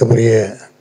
மதிப்புக்குரிய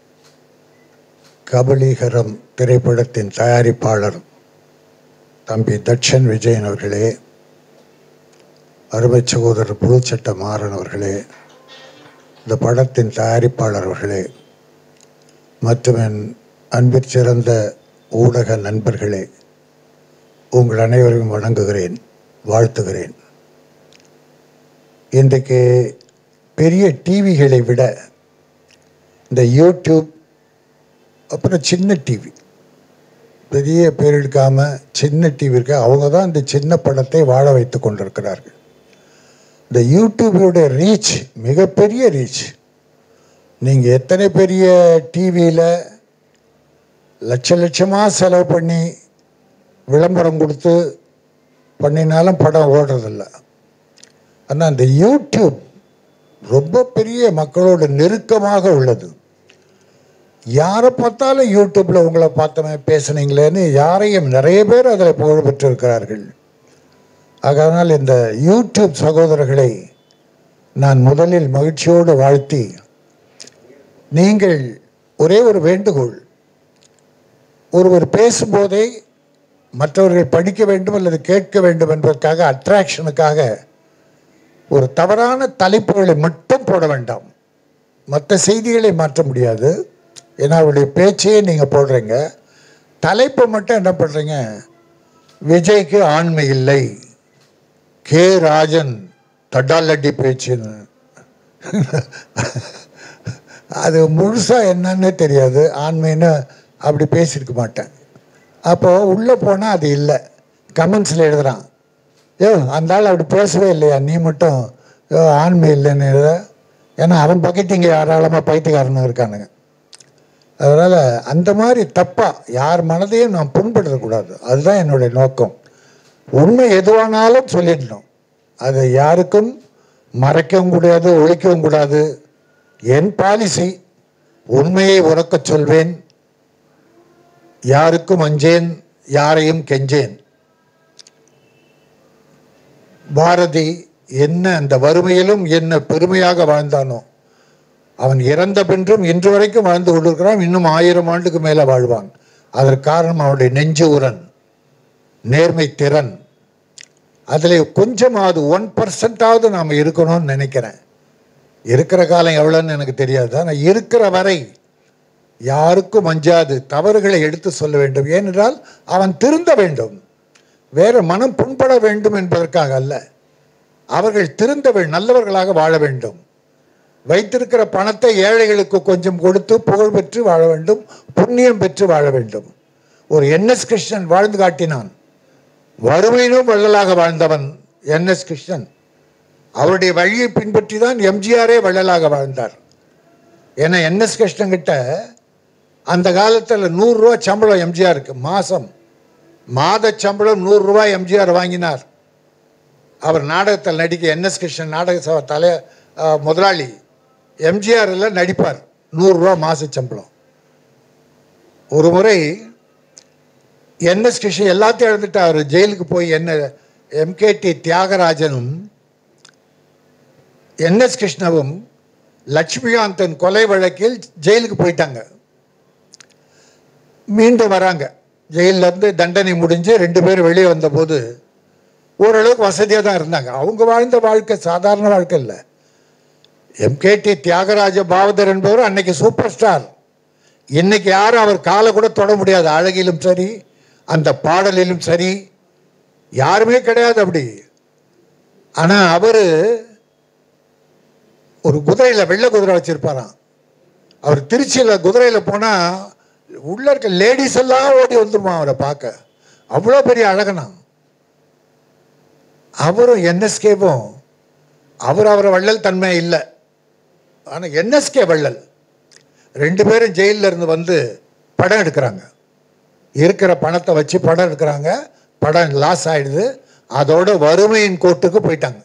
கபலீகரம் திரைப்படத்தின் தயாரிப்பாளர் தம்பி தட்சன் விஜயன் அவர்களே, அருமை சகோதரர் புதுச்சட்ட மாறன் அவர்களே, இந்த படத்தின் தயாரிப்பாளர் அவர்களே மற்றும் என் அன்பிற் சிறந்த ஊடக நண்பர்களே, உங்கள் அனைவரையும் வணங்குகிறேன், வாழ்த்துகிறேன். இன்றைக்கு பெரிய டிவிகளை விட இந்த யூடியூப் அப்புறம் சின்ன டிவி, பெரிய பேர் எடுக்காமல் சின்ன டிவி இருக்க, அவங்க தான் இந்த சின்ன படத்தை வாழ வைத்து கொண்டிருக்கிறார்கள். இந்த யூடியூபோட ரீச் மிகப்பெரிய ரீச். நீங்கள் எத்தனை பெரிய டிவியில் லட்சமாக செலவு பண்ணி விளம்பரம் கொடுத்து பண்ணினாலும் படம் ஓடுறதில்ல. ஆனால் இந்த யூடியூப் ரொம்ப பெரிய மக்களோட நெருக்கமாக உள்ளது. யாரை பார்த்தாலும் யூடியூப்பில் உங்களை பார்த்தோமே பேசுனீங்களேன்னு யாரையும் நிறைய பேர் அதில் புகழ் பெற்றிருக்கிறார்கள். அதனால் இந்த யூடியூப் சகோதரர்களை நான் முதலில் மகிழ்ச்சியோடு வாழ்த்தி, நீங்கள் ஒரே ஒரு வேண்டுகோள், ஒருவர் பேசும்போதே மற்றவர்கள் படிக்க வேண்டும் அல்லது கேட்க வேண்டும் என்பதற்காக அட்ராக்ஷனுக்காக ஒரு தவறான தலைப்புகளை மட்டும் போட வேண்டாம். மற்ற செய்திகளை மாற்ற முடியாது, ஏன்னா அவருடைய பேச்சையே நீங்கள் போடுறீங்க. தலைப்பை மட்டும் என்ன பண்ணுறீங்க, விஜய்க்கு ஆண்மை இல்லை, கே ராஜன் தடாலடி பேச்சுன்னு. அது முழுசாக என்னன்னே தெரியாது. ஆண்மைன்னு அப்படி பேசியிருக்க மாட்டேன். அப்போது உள்ளே போனால் அது இல்லை. கமெண்ட்ஸில் எழுதுகிறான், அந்த ஆள் அப்படி பேசவே இல்லையா, நீ மட்டும் ஆண்மை இல்லைன்னு எழுத. ஏன்னா அவன் பக்கத்து இங்கே யாராளமாக பைத்தியக்காரன்னு இருக்கானுங்க. அதனால் அந்த மாதிரி தப்பாக யார் மனதையும் நான் புண்படுத்தக்கூடாது. அதுதான் என்னுடைய நோக்கம். உண்மை எதுவானாலும் சொல்லிடணும். அதை யாருக்கும் மறைக்கவும் கூடாது, ஒழிக்கவும் கூடாது. என் பாலிசி, உண்மையை உறக்கச் சொல்வேன், யாருக்கும் அஞ்சேன், யாரையும் கெஞ்சேன். பாரதி என்ன அந்த வறுமையிலும் என்ன பெருமையாக வாழ்ந்தானோ, அவன் இறந்த பின்றும் இன்று வரைக்கும் வாழ்ந்து கொண்டிருக்கிறான். இன்னும் 1000 ஆண்டுக்கு மேலே வாழ்வான். அதற்கு காரணம் அவனுடைய நெஞ்சு உரன், நேர்மை திறன். அதில் கொஞ்சமாவது 1% நாம் இருக்கணும்னு நினைக்கிறேன். இருக்கிற காலம் எவ்வளோன்னு எனக்கு தெரியாது. ஆனால் இருக்கிற வரை யாருக்கும் அஞ்சாது தவறுகளை எடுத்து சொல்ல வேண்டும். ஏனென்றால் அவன் திருந்த வேண்டும், வேறு மனம் புண்பட வேண்டும் என்பதற்காக அல்ல. அவர்கள் திருந்த நல்லவர்களாக வாழ வேண்டும். வைத்திருக்கிற பணத்தை ஏழைகளுக்கு கொஞ்சம் கொடுத்து புகழ் பெற்று வாழ வேண்டும், புண்ணியம் பெற்று வாழ வேண்டும். ஒரு NS கிருஷ்ணன் வாழ்ந்து காட்டினான். வறுமையிலும் வள்ளலாக வாழ்ந்தவன் NS கிருஷ்ணன். அவருடைய வழியை பின்பற்றி தான் MGRே வள்ளலாக வாழ்ந்தார். ஏன்னா NS கிருஷ்ணன் கிட்ட அந்த காலத்தில் 100 ரூபா சம்பளம் MGRக்கு மாத சம்பளம் 100 ரூபாய் MGR வாங்கினார். அவர் நாடகத்தில் நடிக்க NS கிருஷ்ணன் நாடக சபை முதலாளி MGRல நடிப்பார். 100 ரூபா மாத சம்பளம். ஒரு முறை NS கிருஷ்ணன் எல்லாத்தையும் எழுந்துட்டு அவர் ஜெயிலுக்கு போய் MKT தியாகராஜனும் NS கிருஷ்ணவும் லட்சுமிகாந்தன் கொலை வழக்கில் ஜெயிலுக்கு போயிட்டாங்க. மீண்டும் வராங்க. ஜெயிலிருந்து தண்டனை முடிஞ்சு 2 பேர் வெளியே வந்தபோது ஓரளவுக்கு வசதியாக தான் இருந்தாங்க. அவங்க வாழ்ந்த வாழ்க்கை சாதாரண வாழ்க்கை இல்லை. MKT தியாகராஜ பாவதர் என்பவர் அன்னைக்கு சூப்பர் ஸ்டார். இன்னைக்கு யாரும் அவர் காலை கூட தொட முடியாது. அழகிலும் சரி, அந்த பாடலிலும் சரி, யாருமே கிடையாது அப்படி. ஆனால் அவர் ஒரு குதிரையில், வெள்ளை குதிரை வச்சிருப்பாராம். அவர் திருச்சியில் குதிரையில் போனால் உள்ள இருக்க லேடிஸ் எல்லாம் ஓடி வந்துருமா அவரை பார்க்க. அவ்வளோ பெரிய அழகனா. அவரும் NSKவும் அவரை வள்ளல் தன்மை இல்லை. ஆனால் NSK வள்ளல். 2 பேரும் ஜெயிலில் இருந்து வந்து படம் எடுக்கிறாங்க. இருக்கிற பணத்தை வச்சு படம் எடுக்கிறாங்க. படம் லாஸ் ஆகிடுது. அதோட வறுமையின் கோட்டுக்கு போயிட்டாங்க.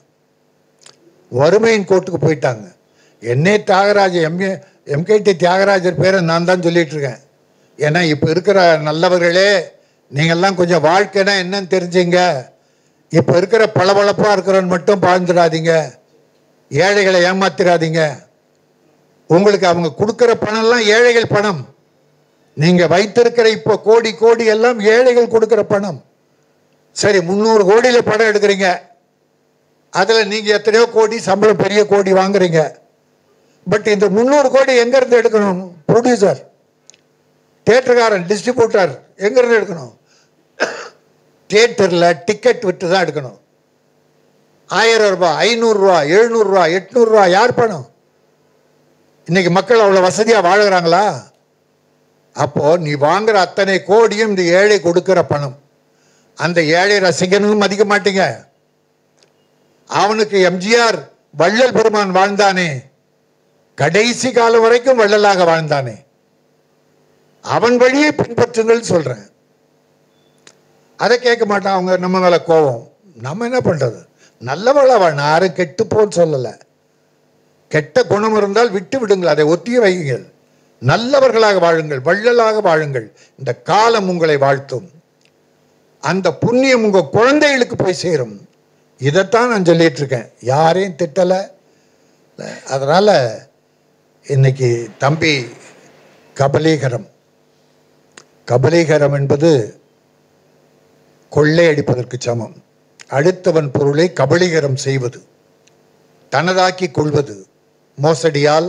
தியாகராஜ MKT தியாகராஜர் பேரை நான் தான் சொல்லிட்டு இருக்கேன். ஏன்னா இப்போ இருக்கிற நல்லவர்களே, நீங்கள்லாம் கொஞ்சம் வாழ்க்கைனா என்னன்னு தெரிஞ்சுங்க. இப்போ இருக்கிற பளபளப்பாக இருக்கிறவன் மட்டும் வாழ்ந்துடாதீங்க, ஏழைகளை ஏமாத்திராதீங்க. உங்களுக்கு அவங்க கொடுக்கிற பணம்லாம் ஏழைகள் பணம். நீங்க வைத்திருக்கிற இப்போ கோடி கோடி எல்லாம் ஏழைகள் கொடுக்கிற பணம். சரி, 300 கோடியில படம் எடுக்கிறீங்க, அதுல நீங்க எத்தனையோ கோடி சம்பளம், பெரிய கோடி வாங்குறீங்க. பட் இந்த 300 கோடி எங்க இருந்து எடுக்கணும்? ப்ரொடியூசர், தியேட்டர்காரன், டிஸ்ட்ரிபியூட்டர் எங்க இருந்து எடுக்கணும்? தியேட்டர்ல டிக்கெட் விட்டு தான் எடுக்கணும். 1000 ரூபாய், 500 ரூபாய், 700 ரூபாய், 800 ரூபாய் யார் பணம்? இன்னைக்கு மக்கள் அவ்வளவு வசதியா வாழுகிறாங்களா? அப்போ நீ வாங்குற அத்தனை கோடியும் இந்த ஏழை கொடுக்கிற பணம். அந்த ஏழை ரசிகனும் மதிக்க மாட்டீங்க. அவனுக்கு எம்ஜிஆர் வள்ளல் பெருமான் வாழ்ந்தானே, கடைசி காலம் வரைக்கும் வள்ளலாக வாழ்ந்தானே, அவன் வழியை பின்பற்றுங்கள் சொல்றேன். அதை கேட்க மாட்டான். அவங்க நம்ம மேல கோபம். நம்ம என்ன பண்றது? நல்லவளா வாழ, யாரும் கெட்டு போன்னு சொல்லல. கெட்ட குணம் இருந்தால் விட்டு விடுங்கள், அதை ஒத்திய வையுங்கள். நல்லவர்களாக வாழுங்கள், வள்ளலாக வாழுங்கள். இந்த காலம் உங்களை வாழ்த்தும். அந்த புண்ணியம் உங்க குழந்தைகளுக்கு போய் சேரும். இதைத்தான் நான் சொல்லிட்டு இருக்கேன், யாரையும் திட்டலை. அதனால இன்னைக்கு தம்பி கபலீகரம், கபலீகரம் என்பது கொள்ளையடிப்பதற்கு சமம். அடுத்தவன் பொருளை கபலீகரம் செய்வது, தனதாக்கி கொள்வது, மோசடியால்,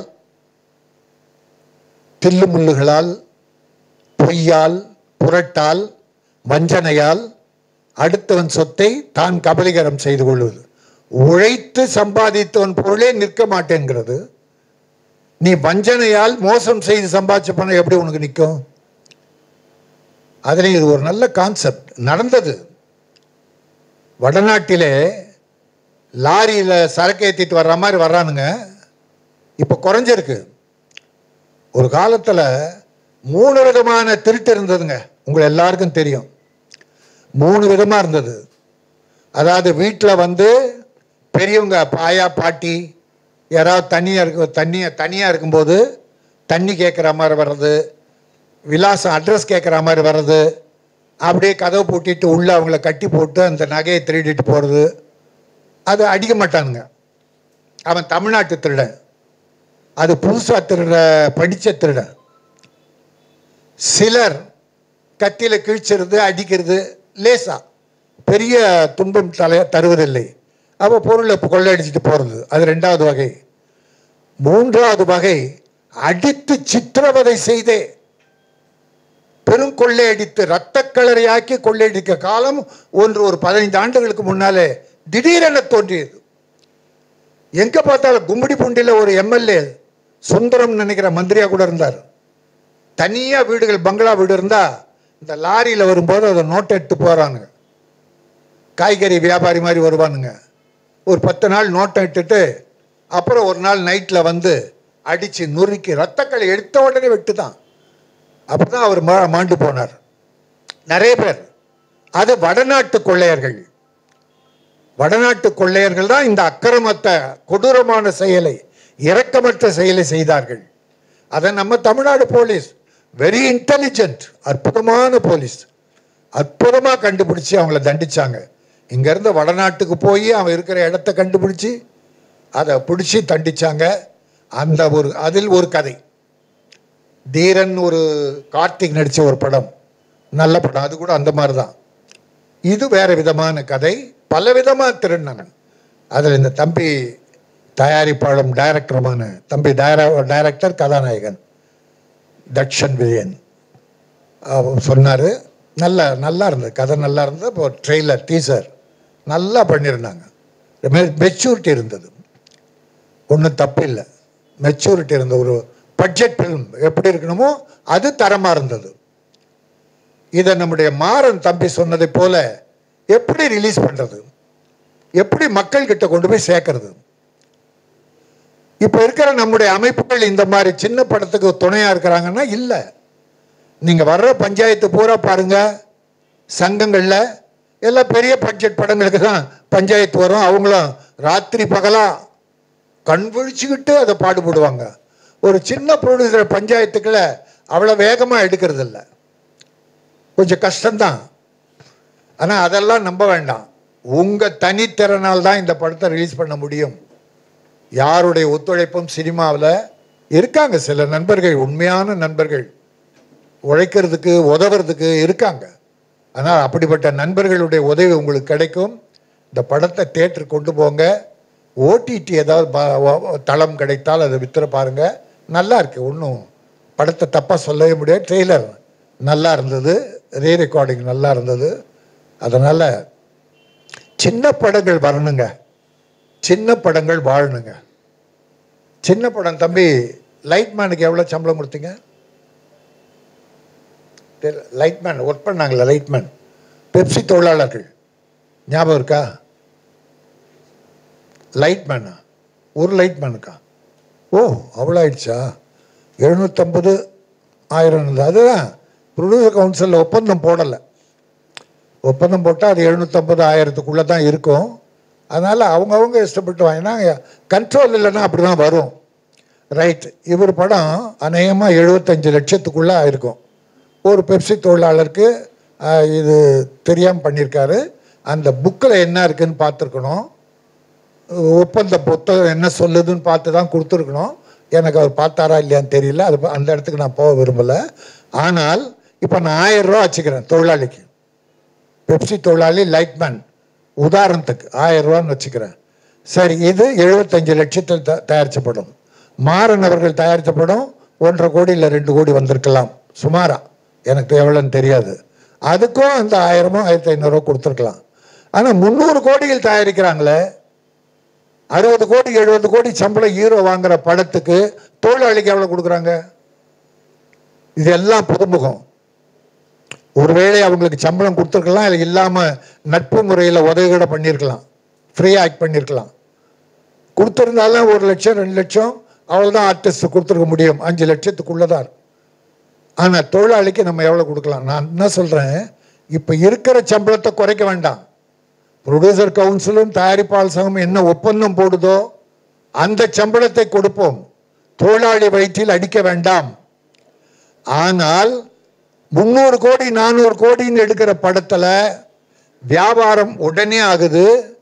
தில்லுமுள்ளுகளால், பொய்யால், புரட்டால், வஞ்சனையால் அடுத்தவன் சொத்தை தான் கபலீகரம் செய்து கொள்வது. உழைத்து சம்பாதித்தவன் பொருளே நிற்க மாட்டேங்கிறது. நீ வஞ்சனையால் மோசம் செய்து சம்பாதிச்ச பணம் எப்படி உனக்கு நிற்கும்? அதில் இது ஒரு நல்ல கான்செப்ட் நடந்தது. வடநாட்டிலே லாரியில் சரக்கு ஏற்றிட்டு வர்ற மாதிரி வர்றானுங்க, இப்போ குறைஞ்சிருக்கு. ஒரு காலத்தில் 3 விதமான திருட்டு இருந்ததுங்க, உங்களை எல்லாருக்கும் தெரியும். 3 விதமாக இருந்தது. அதாவது வீட்டில் வந்து பெரியவங்க, பாயா பாட்டி யாராவது தனியாக இருக்கும்போது தண்ணி கேட்குற மாதிரி வர்றது, விலாசம் அட்ரஸ் கேட்குற மாதிரி வர்றது, அப்படியே கதவை பூட்டிட்டு உள்ளே அவங்கள கட்டி போட்டு அந்த நகையை திருடிட்டு போகிறது. அது அடிக்க மாட்டானுங்க, அவன் தமிழ்நாட்டு திருடன். அது புதுசாக திருட படித்த திருடன். சிலர் கத்தியில் கிழிச்சிருது, அடிக்கிறது, லேசா, பெரிய துன்பம் தருவதில்லை. அப்போ பொருளை கொள்ளையடிச்சிட்டு போகிறது, அது 2வது வகை. 3வது வகை அடித்து சித்திரவதை செய்தே பெருங்கொள்ளையடித்து இரத்த களரியாக்கி கொள்ளையடிக்க காலம் ஒன்று ஒரு 15 ஆண்டுகளுக்கு முன்னாலே திடீரென தோன்றியது. எங்க பார்த்தாலும் கும்மிடி பூண்டியில் ஒரு எம்எல்ஏ சுந்தரம் நினைக்கிற மந்திரியா கூட இருந்தார். தனியா வீடுகள், பங்களா வீடு இருந்தா இந்த லாரியில் வரும்போது அதை நோட்டை எடுத்து போறானுங்க. காய்கறி வியாபாரி மாதிரி வருவானுங்க. ஒரு 10 நாள் நோட்டை இட்டுட்டு அப்புறம் ஒரு நாள் நைட்டில் வந்து அடித்து நுறுக்கி ரத்தக்களை எடுத்த உடனே வெட்டு தான். அப்போ தான் அவர் மாண்டு போனார். நிறைய பேர் அது வடநாட்டு கொள்ளையர்கள். வடநாட்டு கொள்ளையர்கள் தான் இந்த அக்கிரமத்தை, கொடூரமான செயலை, இரக்கமற்ற செயலை செய்தார்கள். அதை நம்ம தமிழ்நாடு போலீஸ் வெரி இன்டெலிஜென்ட், அற்புதமான போலீஸ், அற்புதமாக கண்டுபிடிச்சி அவங்கள தண்டிச்சாங்க. இங்கேருந்து வடநாட்டுக்கு போய் அவன் இருக்கிற இடத்த கண்டுபிடிச்சி அதை பிடிச்சி தண்டிச்சாங்க. அந்த அதில் ஒரு கதை, தீரன், ஒரு கார்த்திக் நடித்த ஒரு படம், நல்ல படம், அது கூட அந்த மாதிரி தான். இது வேற விதமான கதை, பல விதமாக திருடினாங்க. அதில் இந்த தம்பி தயாரிப்பாளரும் டைரக்டருமான தம்பி டைரக்டர் கதாநாயகன் தட்சன் விஜயன் சொன்னார், நல்லா இருந்தது கதை, நல்லா இருந்தது. இப்போ ட்ரெய்லர், டீசர் நல்லா பண்ணியிருந்தாங்க. மெச்சூரிட்டி இருந்தது, ஒன்றும் தப்பு இல்லை. மெச்சூரிட்டி இருந்த ஒரு பட்ஜெட் ஃபிலிம் எப்படி இருக்கணுமோ அது தரமாக இருந்தது. இதை நம்முடைய மாறன் தம்பி சொன்னதை போல எப்படி ரிலீஸ் பண்ணுறது, எப்படி மக்கள் கிட்ட கொண்டு போய் சேர்க்கறது? இப்போ இருக்கிற நம்முடைய அமைப்புகள் இந்த மாதிரி சின்ன படத்துக்கு துணையாக இருக்கிறாங்கன்னா இல்லை. நீங்கள் வர்ற பஞ்சாயத்து பூரா பாருங்க, சங்கங்களில் எல்லாம் பெரிய பட்ஜெட் படங்களுக்கு தான் பஞ்சாயத்து வரும். அவங்களும் ராத்திரி பகலாக கண் விழிச்சுக்கிட்டு அதை பாடுபடுவாங்க. ஒரு சின்ன ப்ரொடியூசர் பஞ்சாயத்துக்களை அவ்வளோ வேகமாக எடுக்கிறது இல்லை, கொஞ்சம் கஷ்டம்தான். ஆனால் அதெல்லாம் நம்ப வேண்டாம். உங்கள் தனித்திறனால் தான் இந்த படத்தை ரிலீஸ் பண்ண முடியும். யாருடைய ஒத்துழைப்பும் சினிமாவில் இருக்காங்க சில நண்பர்கள், உண்மையான நண்பர்கள், உழைக்கிறதுக்கு உதவுறதுக்கு இருக்காங்க. ஆனால் அப்படிப்பட்ட நண்பர்களுடைய உதவி உங்களுக்கு கிடைக்கும். இந்த படத்தை தியேட்டர் கொண்டு போங்க. ஓடிடி ஏதாவது தளம் கிடைத்தால் அதை வித்துற பாருங்க. நல்லா இருக்கு, ஒன்றும் படத்தை தப்பாக சொல்லவே முடியாது. ட்ரெய்லர் நல்லா இருந்தது, ரீ ரெக்கார்டிங் நல்லா இருந்தது. அதனால் சின்ன படங்கள் வரணுங்க, சின்ன படங்கள் வாழணுங்க. சின்ன படம் தம்பி லைட்மேனுக்கு எவ்வளோ சம்பளம் கொடுத்தீங்க? லைட்மேன் ஒர்க் பண்ணாங்களா? லைட்மேன் பெப்சி தொழிலாளர்கள் ஞாபகம் இருக்கா? லைட்மேனா? ஒரு லைட்மேனுக்கா? ஓ, அவ்வளோ ஆயிடுச்சா? 750 1000 இருந்தது. அதுதான் ப்ரொடியூசர் கவுன்சிலில் ஒப்பந்தம் போடலை. ஒப்பந்தம் போட்டால் அது 750 1000க்குள்ளே தான் இருக்கும். அதனால் அவங்கவுங்க இஷ்டப்பட்டு வாங்கினா கண்ட்ரோல் இல்லைன்னா அப்படி தான் வரும். ரைட். இவர் படம் அநேகமாக 75 லட்சத்துக்குள்ளே ஆயிருக்கும். ஒரு பெப்சி தொழிலாளருக்கு இது தெரியாமல் பண்ணியிருக்காரு. அந்த புக்கில் என்ன இருக்குதுன்னு பார்த்துருக்கணும். ஒப்பந்த புத்தகம் என்ன சொல்லுதுன்னு பார்த்து தான் கொடுத்துருக்கணும். எனக்கு அவர் பார்த்தாரா இல்லையான்னு தெரியல. அது அந்த இடத்துக்கு நான் போக விரும்பலை. ஆனால் இப்போ நான் 1000 ரூபா வச்சுக்கிறேன் தொழிலாளிக்கு. பெப்சி தொழிலாளி லைட்மேன் உதாரணத்துக்கு 1000 ரூபான்னு வச்சுக்கிறேன். சரி, இது 75 லட்சத்தில் தயாரித்த படம். மாறன் அவர்கள் தயாரித்த படம் 1.5 கோடி இல்லை 2 கோடி வந்திருக்கலாம் சுமாரா, எனக்கு எவ்வளோன்னு தெரியாது. அதுக்கும் அந்த 1000 1500 கொடுத்துருக்கலாம். ஆனால் 300 கோடிகள் தயாரிக்கிறாங்களே, 60 கோடி 70 கோடி சம்பளம் ஹீரோ வாங்குற படத்துக்கு தொழிலாளிக்கு எவ்வளோ கொடுக்குறாங்க? இதெல்லாம் புதுமுகம். ஒருவேளை அவங்களுக்கு சம்பளம் கொடுத்துருக்கலாம், இல்லை இல்லாமல் நட்பு முறையில் உதவிகூட பண்ணியிருக்கலாம், ஃப்ரீ ஆக்ட் பண்ணியிருக்கலாம். கொடுத்துருந்தாலும் 1 லட்சம் 2 லட்சம் அவ்வளோதான் ஆர்டிஸ்ட் கொடுத்துருக்க முடியும், 5 லட்சத்துக்குள்ளதான். ஆனால் தொழிலாளிக்கு நம்ம எவ்வளோ கொடுக்கலாம்? நான் என்ன சொல்கிறேன், இப்போ இருக்கிற சம்பளத்தை குறைக்க வேண்டாம். ப்ரொடியூசர் கவுன்சிலும் தயாரிப்பாளர் சங்கமும் என்ன ஒப்பந்தம் போடுதோ அந்த சம்பளத்தை கொடுப்போம். தொழிலாளி வயிற்றில் அடிக்க வேண்டாம். ஆனால் 300 கோடி 400 கோடின்னு எடுக்கிற படத்தில் வியாபாரம் உடனே ஆகுது,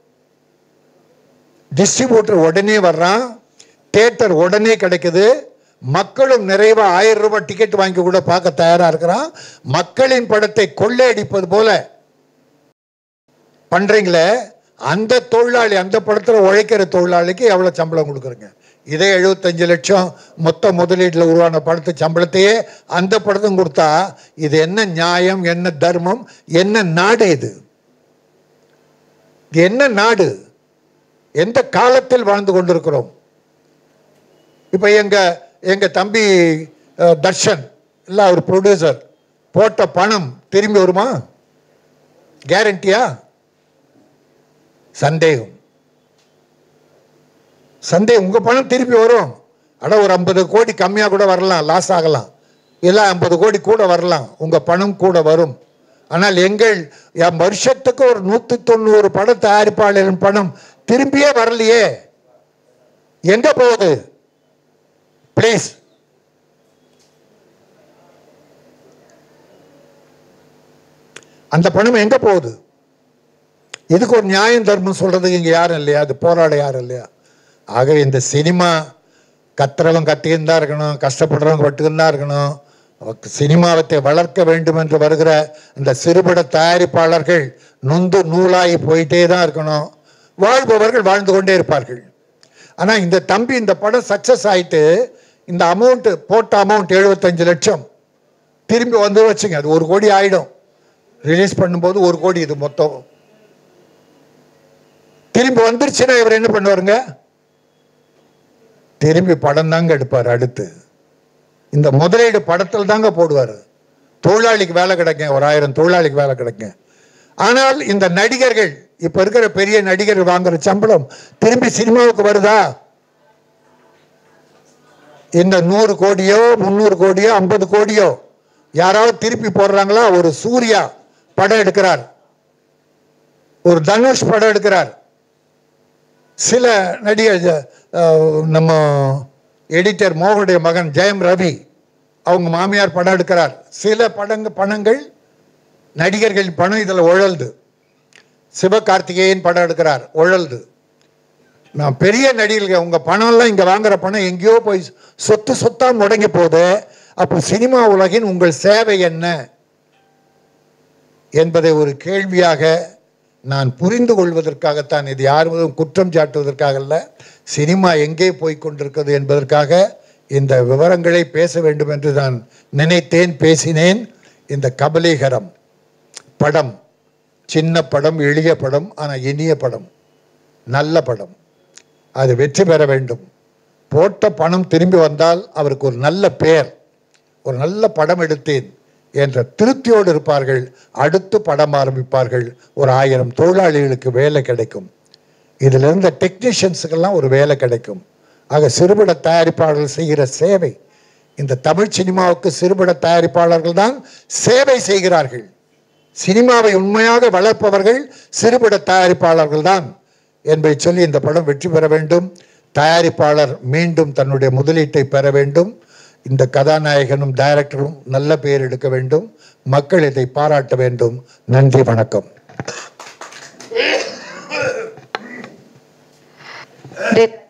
டிஸ்ட்ரிபியூட்டர் உடனே வர்றான், தியேட்டர் உடனே கிடைக்குது, மக்களும் நிறைவா 1000 ரூபாய் டிக்கெட் வாங்கி கூட பார்க்க தயாரா இருக்கிறான். மக்களின் படத்தை கொள்ளையடிப்பது போல பண்றீங்களே, அந்த தொழிலாளி, அந்த படத்துல உழைக்கிற தொழிலாளிக்கு எவ்வளவு சம்பளம் கொடுக்குறீங்க? இதே 75 லட்சம் மொத்த முதலீட்டில் உருவான படத்து சம்பளத்தையே அந்த படத்தும் கொடுத்தா இது என்ன நியாயம், என்ன தர்மம், என்ன நாடு இது? என்ன நாடு? எந்த காலத்தில் வாழ்ந்து கொண்டிருக்கிறோம்? இப்ப எங்க தம்பி தர்ஷன் இல்ல, அவர் ப்ரொடியூசர் போட்ட பணம் திரும்பி வருமா? கேரண்டியா? சந்தேகம். உங்க பணம் திருப்பி வரும். அட ஒரு 50 கோடி கம்மியா கூட வரலாம், லாஸ் ஆகலாம், இல்ல 50 கோடி கூட வரலாம், உங்க பணம் கூட வரும். ஆனால் எங்கள் வருஷத்துக்கு ஒரு 190 பட தயாரிப்பாளரின் பணம் திரும்பியே வரலையே, எங்க போகுது? பிளீஸ், அந்த பணம் எங்க போகுது? இதுக்கு ஒரு நியாயம் தர்மம் சொல்றதுக்கு இங்க யாரும் இல்லையா? அது போராட யாரும் இல்லையா? ஆகவே இந்த சினிமா கத்துறவங்க கத்தின்னு தான் இருக்கணும், கஷ்டப்படுறவங்க பட்டுன்னு தான் இருக்கணும். சினிமாவத்தை வளர்க்க வேண்டும் என்று வருகிற இந்த சிறுபட தயாரிப்பாளர்கள் நொந்து நூலாகி போயிட்டே தான் இருக்கணும். வாழ்பவர்கள் வாழ்ந்து கொண்டே இருப்பார்கள். ஆனால் இந்த தம்பி இந்த படம் சக்சஸ் ஆயிட்டு இந்த அமௌண்ட் போட்ட அமௌண்ட் 75 லட்சம் திரும்பி வந்து வச்சுங்க, அது 1 கோடி ஆயிடும். ரிலீஸ் பண்ணும்போது 1 கோடி இது மொத்தம் திரும்பி வந்துருச்சுன்னா இவர் என்ன பண்ணுவாருங்க? திரும்பி படம் தாங்க எடுப்பார். அடுத்து இந்த முதலீடு படத்தில் தாங்க போடுவார். தொழிலாளிக்கு வேலை கிடைக்கும், ஒரு 1000 தொழிலாளிக்கு வேலை கிடைக்கும். ஆனால் இந்த நடிகர்கள், இப்ப இருக்கிற பெரிய நடிகர்கள் வாங்குற சம்பளம் திரும்பி சினிமாவுக்கு வருதா? இந்த 100 கோடியோ 300 கோடியோ 50 கோடியோ யாராவது திருப்பி போடுறாங்களா? ஒரு சூர்யா படம் எடுக்கிறார், ஒரு தனுஷ் படம் எடுக்கிறார், சில நடிகர், நம்ம எடிட்டர் மோகனுடைய மகன் ஜெயம் ரவி அவங்க மாமியார் படம் எடுக்கிறார். சில பணங்கள் நடிகர்கள் பணம் இதில் உழல்து. சிவகார்த்திகேயன் படம் எடுக்கிறார், உழல்து. நான் பெரிய நடிகர்கள், உங்க பணம்லாம் இங்க வாங்குற பணம் எங்கேயோ போய் சொத்தா முடங்கி போகுது. அப்போ சினிமா உலகின் உங்கள் சேவை என்ன என்பதை ஒரு கேள்வியாக நான் புரிந்து கொள்வதற்காகத்தான், இது யாரும் குற்றம் சாட்டுவதற்காக அல்ல, சினிமா எங்கே போய் கொண்டிருக்கிறது என்பதற்காக இந்த விவரங்களை பேச வேண்டும் என்று நான் நினைத்தேன், பேசினேன். இந்த கபலீகரம் படம் சின்ன படம், எளிய படம், ஆனால் இனிய படம், நல்ல படம், அது வெற்றி பெற வேண்டும். போட்ட பணம் திரும்பி வந்தால் அவருக்கு ஒரு நல்ல பெயர், ஒரு நல்ல படம் எடுத்தேன் என்ற திருப்தியோடு இருப்பார்கள். அடுத்து படம் ஆரம்பிப்பார்கள். ஒரு 1000 தொழிலாளிகளுக்கு வேலை கிடைக்கும். இதில் இருந்த டெக்னீஷியன்ஸுக்கெல்லாம் ஒரு வேலை கிடைக்கும். ஆக சிறுபட தயாரிப்பாளர்கள் செய்கிற சேவை, இந்த தமிழ் சினிமாவுக்கு சிறுபட தயாரிப்பாளர்கள் தான் சேவை செய்கிறார்கள். சினிமாவை உண்மையாக வளர்ப்பவர்கள் சிறுபட தயாரிப்பாளர்கள் தான் என்பதை சொல்லி இந்த படம் வெற்றி பெற வேண்டும். தயாரிப்பாளர் மீண்டும் தன்னுடைய முதலீட்டை பெற வேண்டும். இந்த கதாநாயகனும் டைரக்டரும் நல்ல பெயர் எடுக்க வேண்டும். மக்கள் இதை பாராட்ட வேண்டும். நன்றி, வணக்கம்.